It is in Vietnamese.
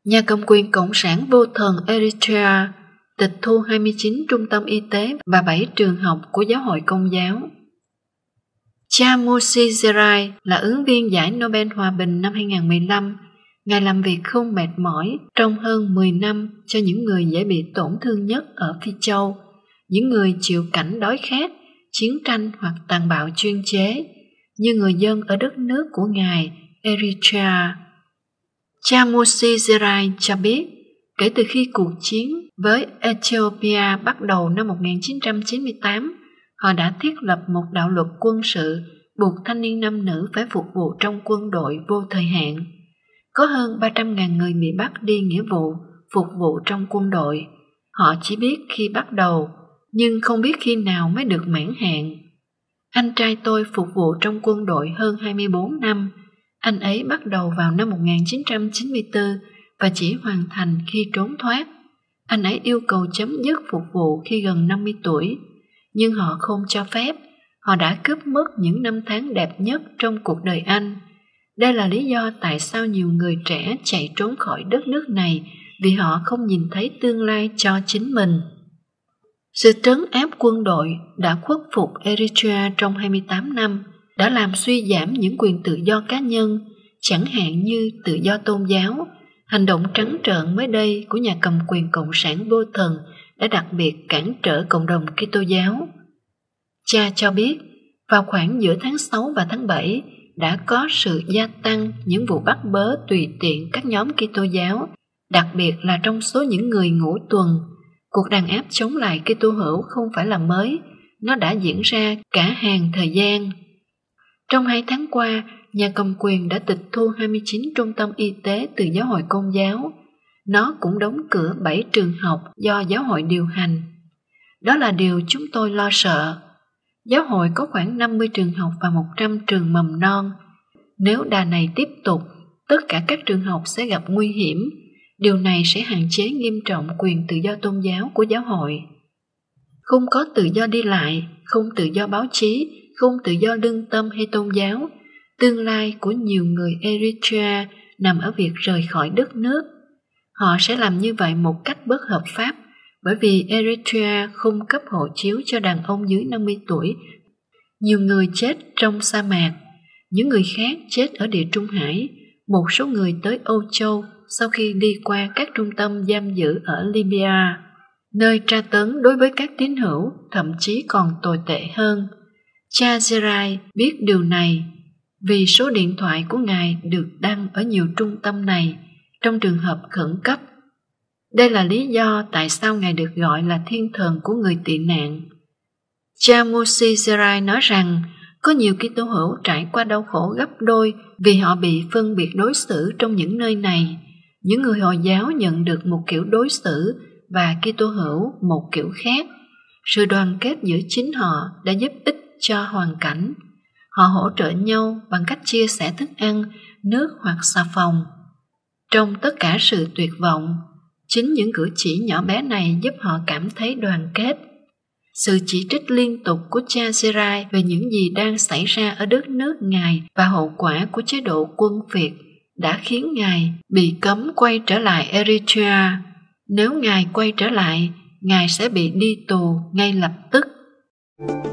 Nhà cầm quyền Cộng sản vô thần Eritrea tịch thu 29 trung tâm y tế và 7 trường học của giáo hội Công giáo. Chamusi Zerai là ứng viên giải Nobel Hòa bình năm 2015. Ngài làm việc không mệt mỏi trong hơn 10 năm cho những người dễ bị tổn thương nhất ở Phi Châu, những người chịu cảnh đói khát, chiến tranh hoặc tàn bạo chuyên chế, như người dân ở đất nước của Ngài, Eritrea. Chamusi Zerai cho biết, kể từ khi cuộc chiến với Ethiopia bắt đầu năm 1998, họ đã thiết lập một đạo luật quân sự buộc thanh niên nam nữ phải phục vụ trong quân đội vô thời hạn. Có hơn 300.000 người bị bắt đi nghĩa vụ phục vụ trong quân đội. Họ chỉ biết khi bắt đầu, nhưng không biết khi nào mới được mãn hạn. Anh trai tôi phục vụ trong quân đội hơn 24 năm. Anh ấy bắt đầu vào năm 1994 và chỉ hoàn thành khi trốn thoát. Anh ấy yêu cầu chấm dứt phục vụ khi gần 50 tuổi, nhưng họ không cho phép. Họ đã cướp mất những năm tháng đẹp nhất trong cuộc đời anh. Đây là lý do tại sao nhiều người trẻ chạy trốn khỏi đất nước này, vì họ không nhìn thấy tương lai cho chính mình. Sự trấn áp quân đội đã khuất phục Eritrea trong 28 năm, đã làm suy giảm những quyền tự do cá nhân, chẳng hạn như tự do tôn giáo. Hành động trắng trợn mới đây của nhà cầm quyền Cộng sản vô thần đã đặc biệt cản trở cộng đồng Kitô giáo. Cha cho biết, vào khoảng giữa tháng 6 và tháng 7, đã có sự gia tăng những vụ bắt bớ tùy tiện các nhóm Kitô giáo, đặc biệt là trong số những người ngũ tuần. Cuộc đàn áp chống lại Kitô hữu không phải là mới, nó đã diễn ra cả hàng thời gian. Trong 2 tháng qua, nhà cầm quyền đã tịch thu 29 trung tâm y tế từ giáo hội Công giáo. Nó cũng đóng cửa 7 trường học do giáo hội điều hành. Đó là điều chúng tôi lo sợ. Giáo hội có khoảng 50 trường học và 100 trường mầm non. Nếu đà này tiếp tục, tất cả các trường học sẽ gặp nguy hiểm. Điều này sẽ hạn chế nghiêm trọng quyền tự do tôn giáo của giáo hội. Không có tự do đi lại, không tự do báo chí, không tự do lương tâm hay tôn giáo. Tương lai của nhiều người Eritrea nằm ở việc rời khỏi đất nước. Họ sẽ làm như vậy một cách bất hợp pháp, bởi vì Eritrea không cấp hộ chiếu cho đàn ông dưới 50 tuổi. Nhiều người chết trong sa mạc, những người khác chết ở Địa Trung Hải, một số người tới Âu Châu sau khi đi qua các trung tâm giam giữ ở Libya, nơi tra tấn đối với các tín hữu thậm chí còn tồi tệ hơn. Cha Zerai biết điều này vì số điện thoại của ngài được đăng ở nhiều trung tâm này trong trường hợp khẩn cấp. Đây là lý do tại sao ngài được gọi là thiên thần của người tị nạn. Chamusi Zerai nói rằng có nhiều Kitô hữu trải qua đau khổ gấp đôi vì họ bị phân biệt đối xử trong những nơi này. Những người Hồi giáo nhận được một kiểu đối xử và Kitô hữu một kiểu khác. Sự đoàn kết giữa chính họ đã giúp ích cho hoàn cảnh. Họ hỗ trợ nhau bằng cách chia sẻ thức ăn, nước hoặc xà phòng. Trong tất cả sự tuyệt vọng, chính những cử chỉ nhỏ bé này giúp họ cảm thấy đoàn kết. Sự chỉ trích liên tục của cha Zerai về những gì đang xảy ra ở đất nước ngài và hậu quả của chế độ quân Việt đã khiến ngài bị cấm quay trở lại Eritrea. Nếu ngài quay trở lại, ngài sẽ bị đi tù ngay lập tức.